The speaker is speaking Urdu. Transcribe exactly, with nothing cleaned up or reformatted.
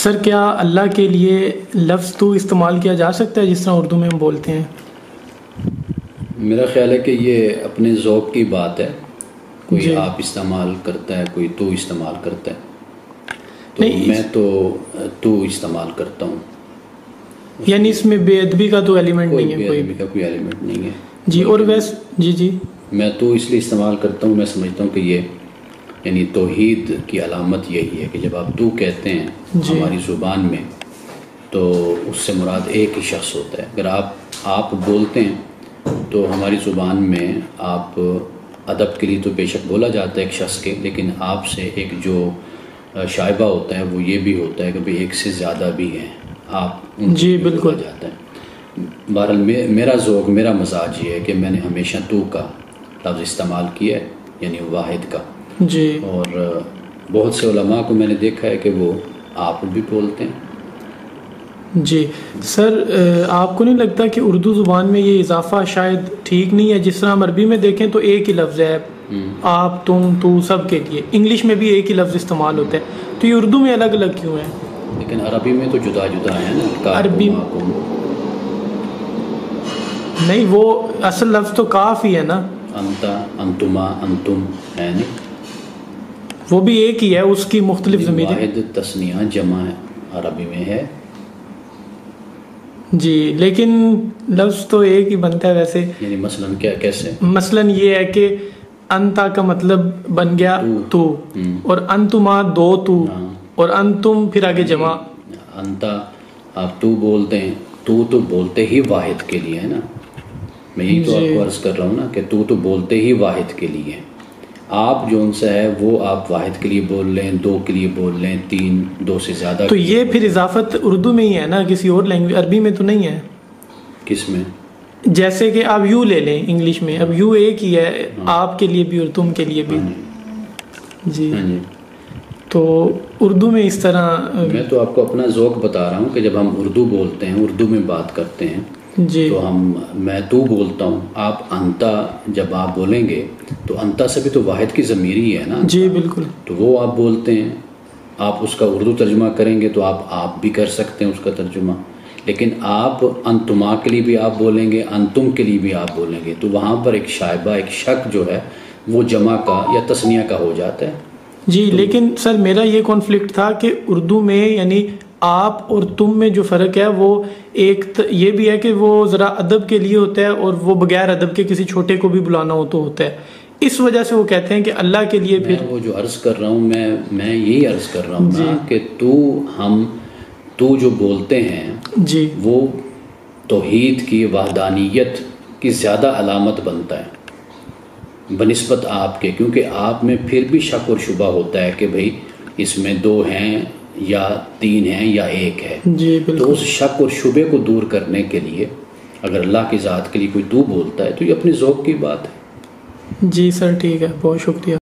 سر کیا اللہ کے لیے لفظ تو استعمال کیا جا سکتا ہے جس طرح اردو میں ہم بولتے ہیں؟ میرا خیال ہے کہ یہ اپنے ذوق کی بات ہے، کوئی جی. آپ استعمال کرتا ہے، کوئی تو استعمال کرتا ہے، تو نہیں میں تو تو استعمال کرتا ہوں. یعنی اس میں بے ادبی کا تو ایلیمنٹ نہیں ہے، بے کوئی ادبی کا کوئی ایلیمنٹ نہیں ہے جی. اور ویسے جی جی میں تو اس لیے استعمال کرتا ہوں، میں سمجھتا ہوں کہ یہ یعنی توحید کی علامت یہی ہے کہ جب آپ تو کہتے ہیں جی. ہماری زبان میں تو اس سے مراد ایک ہی شخص ہوتا ہے. اگر آپ آپ بولتے ہیں تو ہماری زبان میں آپ ادب کے لیے تو بے شک بولا جاتا ہے ایک شخص کے، لیکن آپ سے ایک جو شائبہ ہوتا ہے وہ یہ بھی ہوتا ہے کہ بھئی ایک سے زیادہ بھی ہیں آپ ان جی بالکل جاتا ہے. بہرحال میرا ذوق میرا مزاج یہ ہے کہ میں نے ہمیشہ تو کا لفظ استعمال کیا ہے، یعنی واحد کا. جی. اور بہت سے علماء کو میں نے دیکھا ہے کہ وہ آپ بھی بولتے ہیں. جی سر، آپ کو نہیں لگتا کہ اردو زبان میں یہ اضافہ شاید ٹھیک نہیں ہے؟ جس طرح ہم عربی میں دیکھیں تو ایک ہی لفظ ہے آپ تم تو سب کے لیے، انگلش میں بھی ایک ہی لفظ استعمال ہوتا ہے، تو یہ اردو میں الگ الگ کیوں ہے؟ لیکن عربی میں تو جدا جدا ہے نا. عربی نہیں، وہ اصل لفظ تو کاف ہی ہے نا. انتا انتما انتم ہے نہیں، وہ بھی ایک ہی ہے، اس کی مختلف ضمیریں. واحد تثنیہ جمع عربی میں ہے. جی لیکن لفظ تو ایک ہی بنتا ہے ویسے. یعنی مثلاً کیا کیسے؟ مثلاً یہ ہے کہ انتا کا مطلب بن گیا تو، اور انتما دو تو، اور انتم پھر آگے جمع. انتا آپ تو بولتے ہیں، تو تو بولتے ہی واحد کے لیے ہے نا. میں یہی تو آپ کو عرض کر رہا ہوں نا کہ تو تو بولتے ہی واحد کے لیے. آپ جو ان سے ہے وہ آپ واحد کے لیے بول لیں، دو کے لیے بول لیں، تین دو سے زیادہ. تو یہ پھر اضافت اردو میں ہی ہے نا، کسی اور لینگویج عربی میں تو نہیں ہے. کس میں؟ جیسے کہ آپ یو لے لیں انگلش میں، اب یو ایک ہی ہے آپ کے لیے بھی اور تم کے لیے بھی. جی تو اردو میں اس طرح. میں تو آپ کو اپنا ذوق بتا رہا ہوں کہ جب ہم اردو بولتے ہیں، اردو میں بات کرتے ہیں جی تو ہم میں تو بولتا ہوں، آپ انتا جب آپ بولیں گے تو انتا سے بھی تو واحد کی ضمیر ہی ہے نا. جی بالکل. تو وہ آپ بولتے ہیں، آپ اس کا اردو ترجمہ کریں گے تو آپ آپ بھی کر سکتے ہیں اس کا ترجمہ. لیکن آپ انتما کے لیے بھی آپ بولیں گے، انتم کے لیے بھی آپ بولیں گے، تو وہاں پر ایک شائبہ ایک شک جو ہے وہ جمع کا یا تثنیہ کا ہو جاتا ہے. جی لیکن سر میرا یہ کانفلکٹ تھا کہ اردو میں یعنی آپ اور تم میں جو فرق ہے وہ ایک یہ بھی ہے کہ وہ ذرا ادب کے لیے ہوتا ہے، اور وہ بغیر ادب کے کسی چھوٹے کو بھی بلانا ہو تو ہوتا ہے. اس وجہ سے وہ کہتے ہیں کہ اللہ کے لیے پھر وہ جو عرض کر رہا ہوں میں میں یہی عرض کر رہا ہوں نا کہ تو ہم تو جو بولتے ہیں جی وہ توحید کی وحدانیت کی زیادہ علامت بنتا ہے بنسبت آپ کے، کیونکہ آپ میں پھر بھی شک اور شبہ ہوتا ہے کہ بھئی اس میں دو ہیں یا تین ہیں یا ایک ہے. جی بالکل. تو اس شک اور شبے کو دور کرنے کے لیے اگر اللہ کی ذات کے لیے کوئی تو بولتا ہے تو یہ اپنے ذوق کی بات ہے. جی سر ٹھیک ہے، بہت شکریہ.